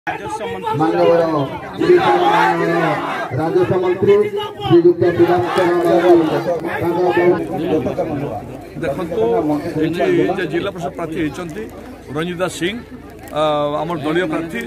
राजस्व मंत्री श्रीयुक्त देखो जिला परिषद प्रार्थी होती रंजिता सिंह आम दलीय प्रार्थी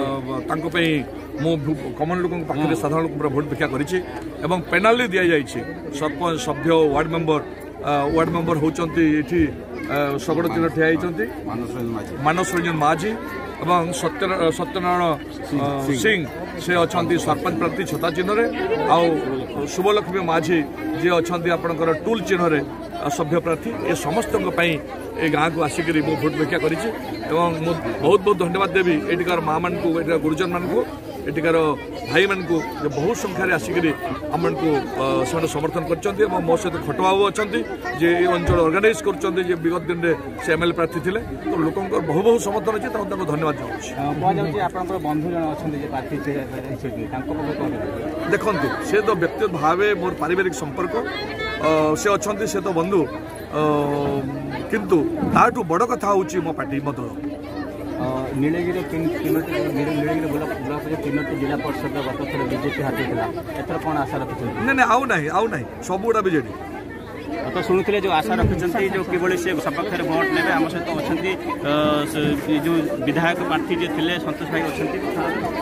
मु कमन लोक पाखे साधारण लोक भोट भिक्षा कर पेनाल्टी दि जाइए सरपंच सभ्य वार्ड मेंबर होती शगड़ चिन्ह ठिया होती मानस रंजन माझी एवं सत्यनारायण सिंह से अच्छा सरपंच प्रार्थी छता चिन्ह आउ शुभलक्ष्मी माझी जी अच्छा आपंकर टूल चिन्ह सभ्य प्रार्थी ये समस्त ए गाँव को आसिक भोट भिक्षा कर बहुत बहुत धन्यवाद देवी एटिकार माँ मान को गुरुजन मान को एटिकार भाई मान को बहुत संख्यार आसिक आम को समर्थन कर मो सहित खटबाबू अच्छा जे अंचल ऑर्गेनाइज कर विगत दिन में से एमएलए प्रार्थी थे तो लोक बहुत बहुत समर्थन अच्छे धन्यवाद देखु से तो व्यक्तिगत भाव मोर पारिवारिक संपर्क से अच्छा से तो बंधु किंतु ताठू बड़ कथा हूँ मो पार्टी मो दल नीलगिरी नीलगिरी ब्लॉक तीनोटी जिला परिषद गत थर बीजेपी हाथी एथर कौन आशा रखिंट ना आउ ना सबुटा बीजेडी तो शुणुले जो आशा रखिंट जो किभली से सपक्ष भोट ने आम सहित अच्छा जो विधायक प्रार्थी जी थे संतोष भाई अच्छा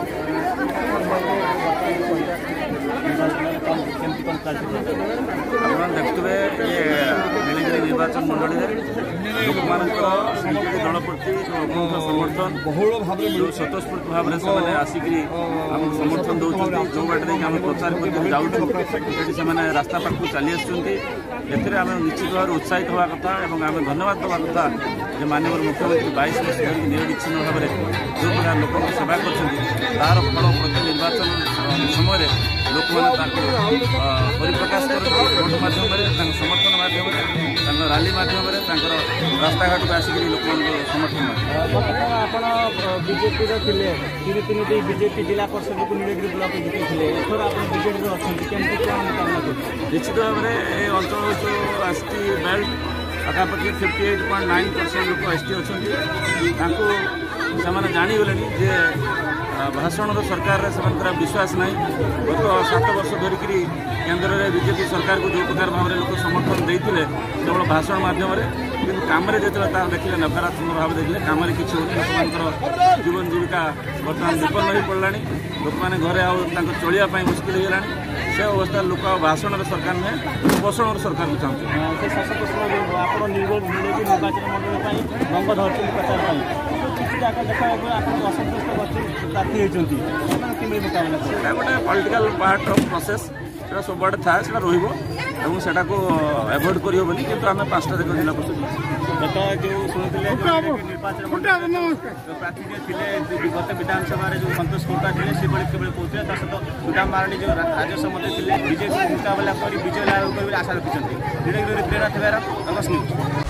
देखुए ये नीलगिरी निर्वाचन मंडल लोक दल प्रति समर्थन बहुल भाव जो स्वतःस्फूर्त भाव से आसिक समर्थन दौरान जो बाटे आम प्रचार कर रास्ता पाखक चली आम निश्चित भाव उत्साहित हवा कथा और आम धन्यवाद देवा कथा जो माननीय मुख्यमंत्री 22 वर्ष धरिक निरविच्छिन्न भाव जो प्रकार लोक सेवा कर फल प्रति निर्वाचन समय लोक मैंने परिप्रकाश कर भोट मध्यम समर्थन मध्यम रैली मध्यम रास्ता घाट को आसिक लोक समर्थन बीजेपी तीन बीजेपी जिला परिषद को नीलगिरी ब्लॉक जीते बीजेपी निश्चित भाव में ये अंचल एसटी बेल्ट पाखापाखि 58.9% लोक एसटी अच्छा से जाणीगले जे भाषण सरकार से विश्वास ना गत 7 वर्ष धरिक केन्द्र में बीजेपी सरकार को जो प्रकार भाव में लोक समर्थन देते केवल भाषण मध्यम कि कम जो देखिए नकारात्मक भाव देखिए कम किसी लोक जीवन जीविका बर्तमान विपन्न हो पड़ा लोक मैंने घरे चलिया मुस्किल होगा से अवस्था लोक भाषण सरकार नुहे पोषण सरकार को चाहते निर्वाचन मंडल रंग धरती प्रचार प्रार्थी होती गोटे पॉलिटिकल पार्ट ऑफ प्रोसेस सब आड़े था रोटा को एवॉइड करहबनी कि आम 5टा देख जिला परिषद जो शुणुले निर्वाचन मंडल प्रार्थी थे गत विधानसभा जो संतोष कोटा थे से कहते सहित सुदाम माराणी जो राजस्व मंत्री थे बीजेपी मुकाबला कर विजय लाभ कर आशा रखिंट प्रेरणा थे